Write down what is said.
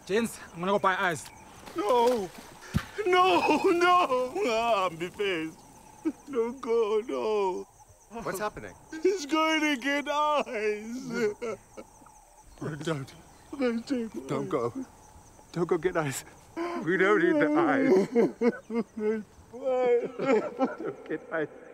James, I'm gonna go buy ice. No! No! Ah, my face. Don't go, no. What's happening? He's going to get ice. Don't go. Don't go get ice. We don't need the ice. Don't get ice.